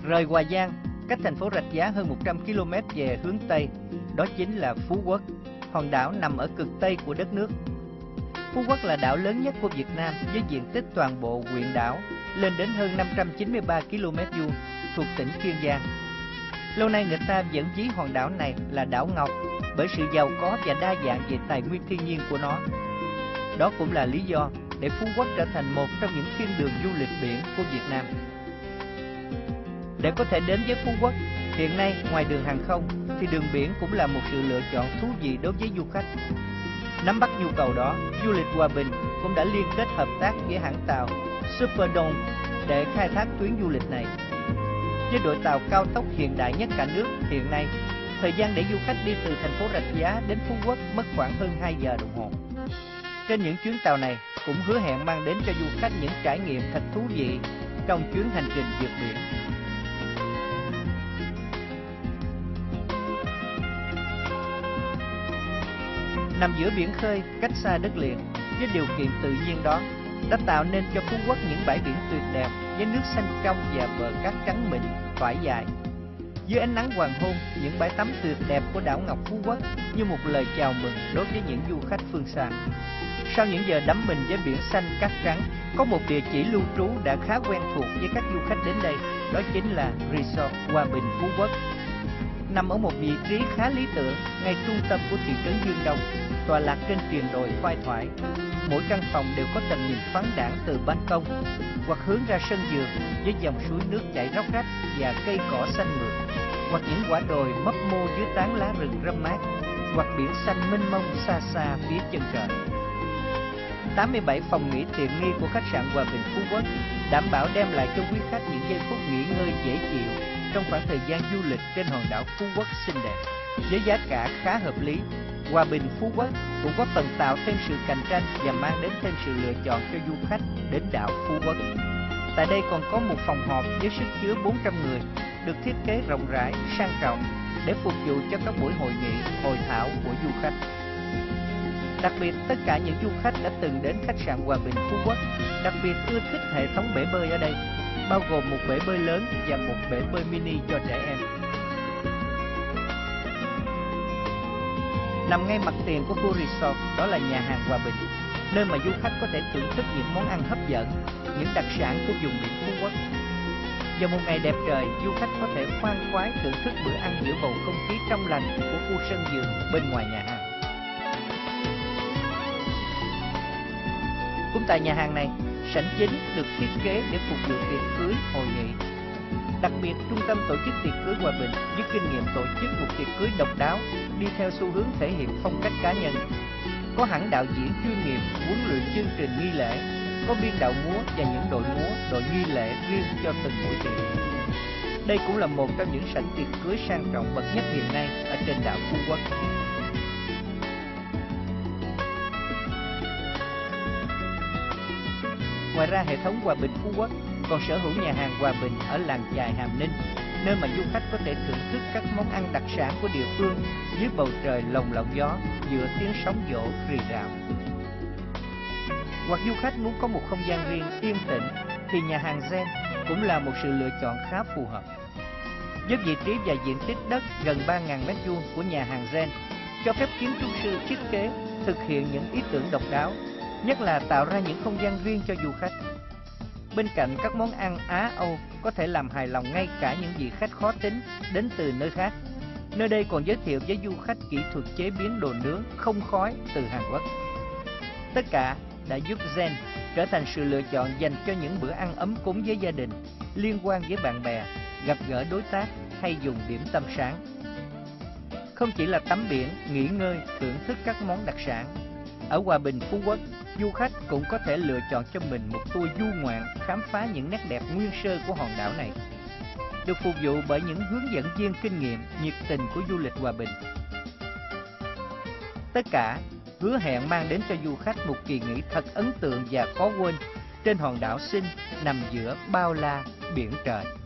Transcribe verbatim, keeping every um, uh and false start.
Rời Hòa Giang, cách thành phố Rạch Giá hơn một trăm ki lô mét về hướng Tây, đó chính là Phú Quốc, hòn đảo nằm ở cực Tây của đất nước. Phú Quốc là đảo lớn nhất của Việt Nam với diện tích toàn bộ huyện đảo lên đến hơn năm trăm chín mươi ba ki lô mét vuông, thuộc tỉnh Kiên Giang. Lâu nay người ta vẫn ví hòn đảo này là đảo Ngọc bởi sự giàu có và đa dạng về tài nguyên thiên nhiên của nó. Đó cũng là lý do để Phú Quốc trở thành một trong những thiên đường du lịch biển của Việt Nam. Để có thể đến với Phú Quốc, hiện nay ngoài đường hàng không thì đường biển cũng là một sự lựa chọn thú vị đối với du khách. Nắm bắt nhu cầu đó, Du lịch Hòa Bình cũng đã liên kết hợp tác với hãng tàu Superdome để khai thác tuyến du lịch này. Với đội tàu cao tốc hiện đại nhất cả nước hiện nay, thời gian để du khách đi từ thành phố Rạch Giá đến Phú Quốc mất khoảng hơn hai giờ đồng hồ. Trên những chuyến tàu này cũng hứa hẹn mang đến cho du khách những trải nghiệm thật thú vị trong chuyến hành trình vượt biển. Nằm giữa biển khơi, cách xa đất liền, với điều kiện tự nhiên đó, đã tạo nên cho Phú Quốc những bãi biển tuyệt đẹp với nước xanh trong và bờ cát trắng mịn, thoải dài. Dưới ánh nắng hoàng hôn, những bãi tắm tuyệt đẹp của đảo Ngọc Phú Quốc như một lời chào mừng đối với những du khách phương xa. Sau những giờ đắm mình với biển xanh cát trắng, có một địa chỉ lưu trú đã khá quen thuộc với các du khách đến đây, đó chính là Resort Hòa Bình Phú Quốc. Nằm ở một vị trí khá lý tưởng, ngay trung tâm của thị trấn Dương Đông, tọa lạc trên triền đồi thoai thoải. Mỗi căn phòng đều có tầm nhìn thoáng đãng từ ban công, hoặc hướng ra sân vườn với dòng suối nước chảy róc rách và cây cỏ xanh mượt, hoặc những quả đồi mấp mô dưới tán lá rừng râm mát, hoặc biển xanh mênh mông xa xa phía chân trời. tám mươi bảy phòng nghỉ tiện nghi của khách sạn Hòa Bình Phú Quốc đảm bảo đem lại cho quý khách những giây phút nghỉ ngơi dễ chịu trong khoảng thời gian du lịch trên hòn đảo Phú Quốc xinh đẹp. Với giá cả khá hợp lý, Hòa Bình Phú Quốc cũng có phần tạo thêm sự cạnh tranh và mang đến thêm sự lựa chọn cho du khách đến đảo Phú Quốc. Tại đây còn có một phòng họp với sức chứa bốn trăm người, được thiết kế rộng rãi, sang trọng để phục vụ cho các buổi hội nghị, hội thảo của du khách. Đặc biệt, tất cả những du khách đã từng đến khách sạn Hòa Bình Phú Quốc đặc biệt ưa thích hệ thống bể bơi ở đây, bao gồm một bể bơi lớn và một bể bơi mini cho trẻ em. Nằm ngay mặt tiền của khu resort, đó là nhà hàng Hòa Bình, nơi mà du khách có thể thưởng thức những món ăn hấp dẫn, những đặc sản của vùng biển Phú Quốc. Vào một ngày đẹp trời, du khách có thể khoan khoái thưởng thức bữa ăn giữa bầu không khí trong lành của khu sân vườn bên ngoài nhà hàng. Cũng tại nhà hàng này, sảnh chính được thiết kế để phục vụ tiệc cưới, hội nghị. Đặc biệt, trung tâm tổ chức tiệc cưới Hòa Bình với kinh nghiệm tổ chức một tiệc cưới độc đáo, đi theo xu hướng thể hiện phong cách cá nhân. Có hẳn đạo diễn chuyên nghiệp huấn luyện chương trình nghi lễ, có biên đạo múa và những đội múa, đội nghi lễ riêng cho từng buổi tiệc. Đây cũng là một trong những sảnh tiệc cưới sang trọng bậc nhất hiện nay ở trên đảo Phú Quốc. Ngoài ra, hệ thống Hòa Bình Phú Quốc còn sở hữu nhà hàng Hòa Bình ở làng chài Hàm Ninh, nơi mà du khách có thể thưởng thức các món ăn đặc sản của địa phương dưới bầu trời lồng lộng gió, giữa tiếng sóng vỗ rì rào. Hoặc du khách muốn có một không gian riêng yên tĩnh thì nhà hàng Zen cũng là một sự lựa chọn khá phù hợp. Với vị trí và diện tích đất gần ba nghìn mét vuông của nhà hàng Zen, cho phép kiến trúc sư thiết kế thực hiện những ý tưởng độc đáo, nhất là tạo ra những không gian riêng cho du khách. Bên cạnh các món ăn Á Âu có thể làm hài lòng ngay cả những vị khách khó tính đến từ nơi khác, nơi đây còn giới thiệu với du khách kỹ thuật chế biến đồ nướng không khói từ Hàn Quốc. Tất cả đã giúp Zen trở thành sự lựa chọn dành cho những bữa ăn ấm cúng với gia đình, liên quan với bạn bè, gặp gỡ đối tác hay dùng điểm tâm sáng. Không chỉ là tắm biển, nghỉ ngơi, thưởng thức các món đặc sản, ở Hòa Bình Phú Quốc, du khách cũng có thể lựa chọn cho mình một tour du ngoạn khám phá những nét đẹp nguyên sơ của hòn đảo này, được phục vụ bởi những hướng dẫn viên kinh nghiệm nhiệt tình của du lịch Hòa Bình. Tất cả hứa hẹn mang đến cho du khách một kỳ nghỉ thật ấn tượng và khó quên trên hòn đảo xinh nằm giữa bao la biển trời.